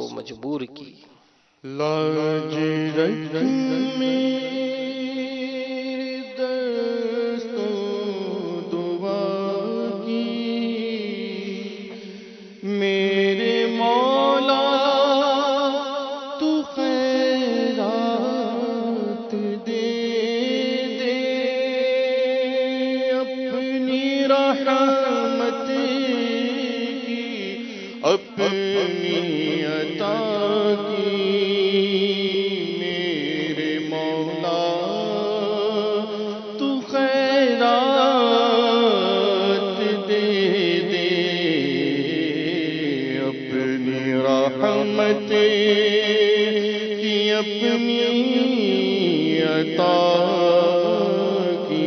کو مجبور کی۔ لاج رکھ میری دستوں دعا کی، میرے مولا تو خیرات دے دے، اپنی رحمت کی اپنی عطا کی، میرے مولا تو خیرات دے دے، اپنی رحمت کی اپنی عطا کی،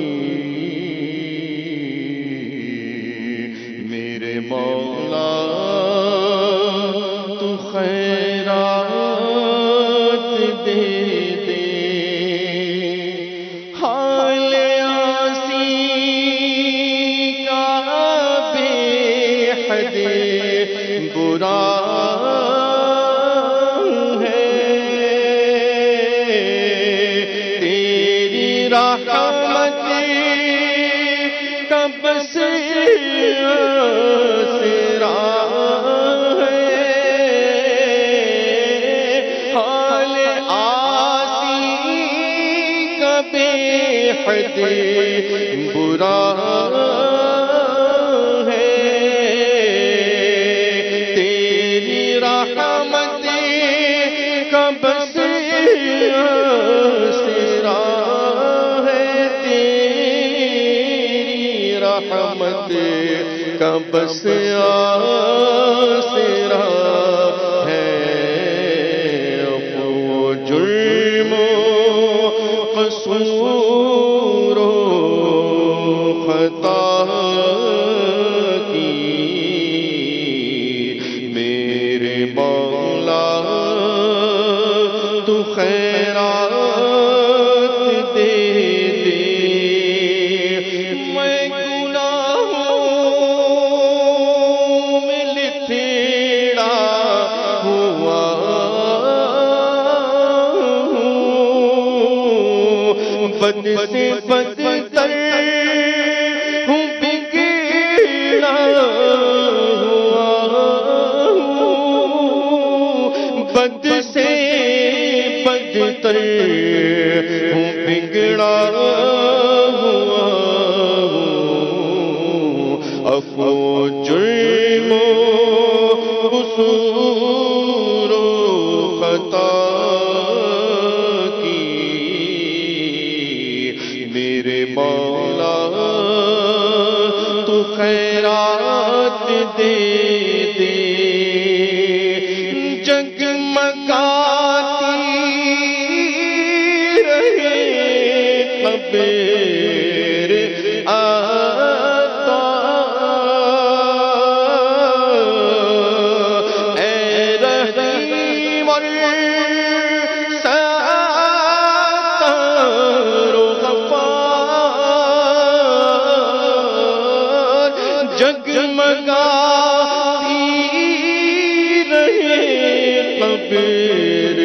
میرے مولا تو خیرات دے دے، حال آسی کا بے حد برا ہے، تیری رحمت کا بس آسرا ہے، حال آسی کا بے حد برا ہے، تیری رحمت کا بس آسرا ہے، تیری رحمت کا بس آسرا ہے، عفو جرم و قصور و خطا کی، میرے مولا تو خیرات دے دے، میں گناہوں میں لتھڑا ہوا ہوں، بد سے بدتر ہوں، بگڑا ہوا ہوں، بد سے بدتر ہوں، بگڑا ہوا ہوں، عفو جرم و قصور و خطا کی، میرے مولا تو خیرات دے دے، جگمگاتی رہے قبر عطا، اے رحیم اور ستار و غفار، جگمگاتی رہے قبر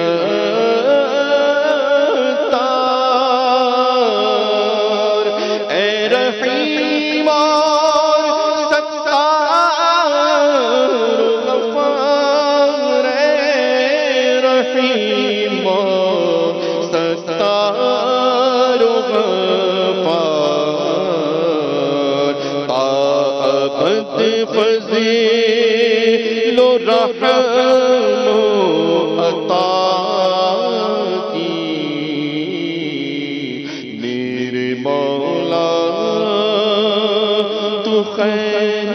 عطار، اے رحیم اور ستار و غفار، اے رحیم اور ستار و غفار، تا ابد فضیل و رحم و عطا کی، میرے مولا تو خیر